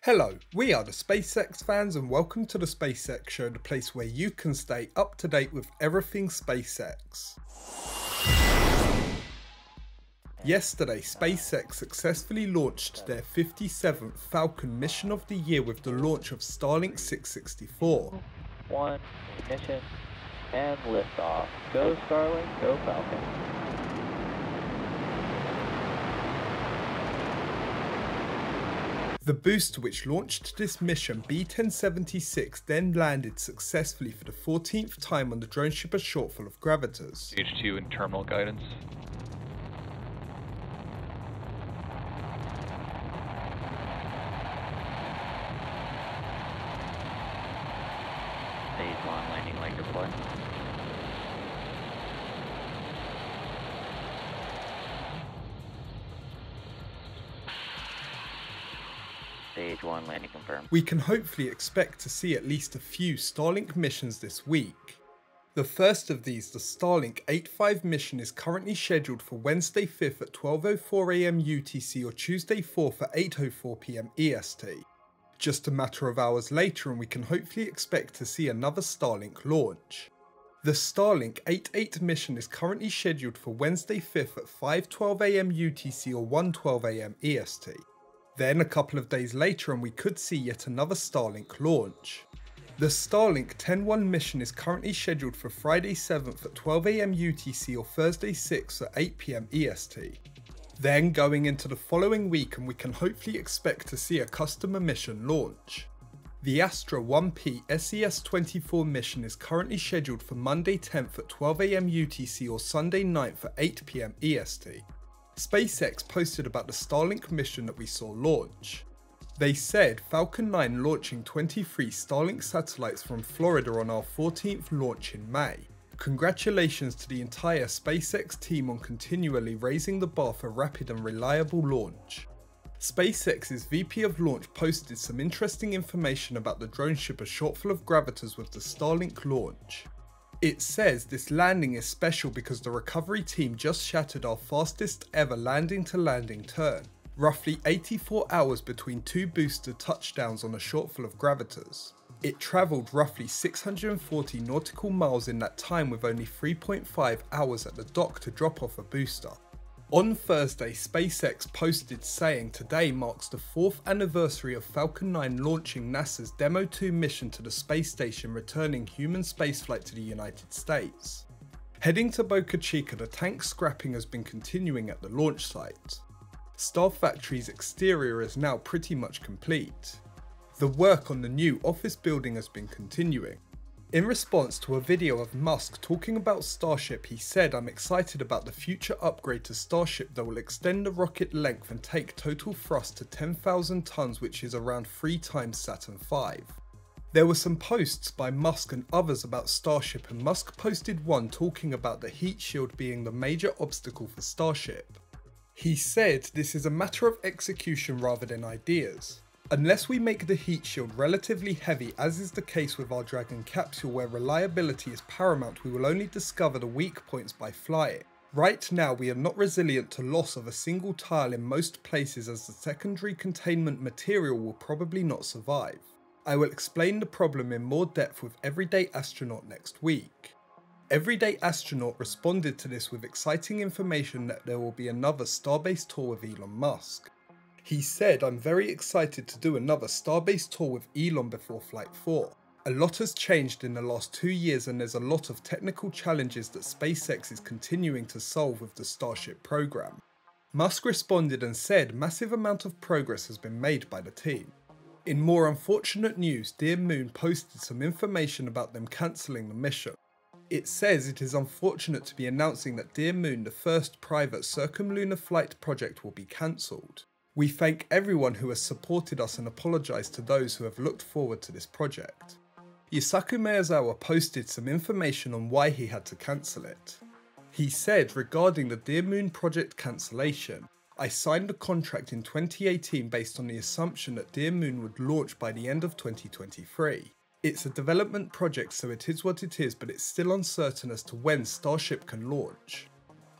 Hello, we are the SpaceX fans and welcome to the SpaceX Show, the place where you can stay up to date with everything SpaceX. Yesterday, SpaceX successfully launched their 57th Falcon mission of the year with the launch of Starlink 664. One, ignition, and liftoff. Go Starlink, go Falcon. The booster which launched this mission, B-1076, then landed successfully for the 14th time on the drone ship as shortfall of gravitors. Stage 2 and terminal guidance. Stage 1 landing leg deploy. Stage 1 landing confirmed. We can hopefully expect to see at least a few Starlink missions this week. The first of these, the Starlink 85 mission, is currently scheduled for Wednesday 5th at 12:04 AM UTC or Tuesday 4th at 8:04 PM EST. Just a matter of hours later and we can hopefully expect to see another Starlink launch. The Starlink 88 mission is currently scheduled for Wednesday 5th at 5:12 AM UTC or 1:12 AM EST. Then a couple of days later and we could see yet another Starlink launch. The Starlink 10-1 mission is currently scheduled for Friday 7th at 12 AM UTC or Thursday 6th at 8 PM EST. Then going into the following week and we can hopefully expect to see a customer mission launch. The Astra 1P SES-24 mission is currently scheduled for Monday 10th at 12 AM UTC or Sunday 9th at 8 PM EST. SpaceX posted about the Starlink mission that we saw launch. They said Falcon 9 launching 23 Starlink satellites from Florida on our 14th launch in May. Congratulations to the entire SpaceX team on continually raising the bar for rapid and reliable launch. SpaceX's VP of Launch posted some interesting information about the drone ship as shortfall of gravitors with the Starlink launch. It says this landing is special because the recovery team just shattered our fastest ever landing to landing turn, roughly 84 hours between two booster touchdowns on a shortfall of gravitors. It travelled roughly 640 nautical miles in that time with only 3.5 hours at the dock to drop off a booster. On Thursday, SpaceX posted saying today marks the 4th anniversary of Falcon 9 launching NASA's Demo 2 mission to the space station, returning human spaceflight to the United States. Heading to Boca Chica, the tank scrapping has been continuing at the launch site. Star Factory's exterior is now pretty much complete. The work on the new office building has been continuing. In response to a video of Musk talking about Starship, he said, "I'm excited about the future upgrade to Starship that will extend the rocket length and take total thrust to 10,000 tons, which is around 3 times Saturn V. There were some posts by Musk and others about Starship, and Musk posted one talking about the heat shield being the major obstacle for Starship. He said this is a matter of execution rather than ideas. Unless we make the heat shield relatively heavy, as is the case with our Dragon capsule where reliability is paramount, we will only discover the weak points by flying. Right now we are not resilient to loss of a single tile in most places, as the secondary containment material will probably not survive. I will explain the problem in more depth with Everyday Astronaut next week." Everyday Astronaut responded to this with exciting information that there will be another Starbase tour with Elon Musk. He said, "I'm very excited to do another Starbase tour with Elon before Flight 4. A lot has changed in the last 2 years and there's a lot of technical challenges that SpaceX is continuing to solve with the Starship program." Musk responded and said massive amount of progress has been made by the team. In more unfortunate news, Dear Moon posted some information about them cancelling the mission. It says it is unfortunate to be announcing that Dear Moon, the first private circumlunar flight project, will be cancelled. We thank everyone who has supported us and apologise to those who have looked forward to this project. Yusaku Maezawa posted some information on why he had to cancel it. He said regarding the Dear Moon project cancellation, "I signed a contract in 2018 based on the assumption that Dear Moon would launch by the end of 2023. It's a development project, so it is what it is, but it's still uncertain as to when Starship can launch.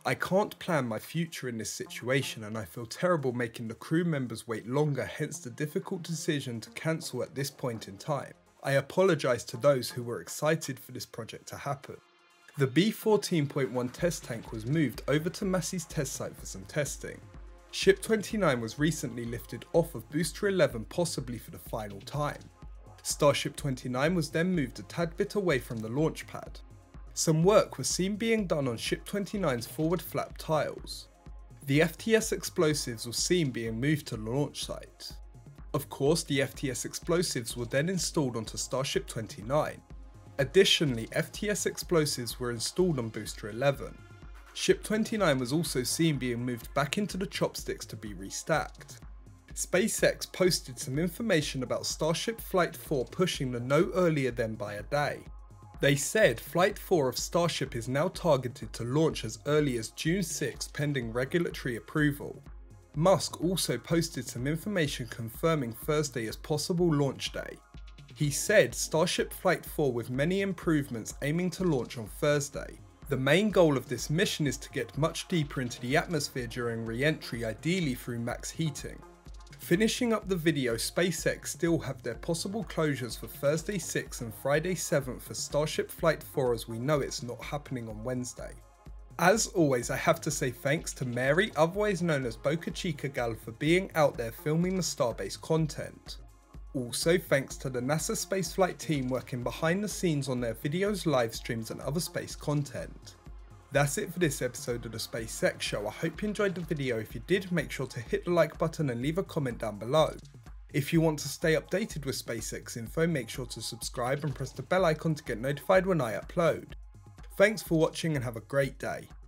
I can't plan my future in this situation and I feel terrible making the crew members wait longer, hence the difficult decision to cancel at this point in time. I apologise to those who were excited for this project to happen. The B-14.1 test tank was moved over to Massey's test site for some testing. Ship 29 was recently lifted off of Booster 11, possibly for the final time. Starship 29 was then moved a tad bit away from the launch pad. Some work was seen being done on Ship 29's forward flap tiles. The FTS explosives were seen being moved to the launch site. Of course, the FTS explosives were then installed onto Starship 29. Additionally, FTS explosives were installed on Booster 11. Ship 29 was also seen being moved back into the chopsticks to be restacked. SpaceX posted some information about Starship Flight 4 pushing the no earlier than by a day. They said Flight 4 of Starship is now targeted to launch as early as June 6 pending regulatory approval. Musk also posted some information confirming Thursday as possible launch day. He said Starship Flight 4 with many improvements aiming to launch on Thursday. The main goal of this mission is to get much deeper into the atmosphere during re-entry, ideally through max heating. Finishing up the video, SpaceX still have their possible closures for Thursday 6 and Friday 7 for Starship Flight 4, as we know it's not happening on Wednesday. As always, I have to say thanks to Mary, otherwise known as Boca Chica Gal, for being out there filming the Starbase content. Also thanks to the NASA spaceflight team working behind the scenes on their videos, live streams and other space content. That's it for this episode of the SpaceX Show. I hope you enjoyed the video. If you did, make sure to hit the like button and leave a comment down below. If you want to stay updated with SpaceX info, make sure to subscribe and press the bell icon to get notified when I upload. Thanks for watching and have a great day.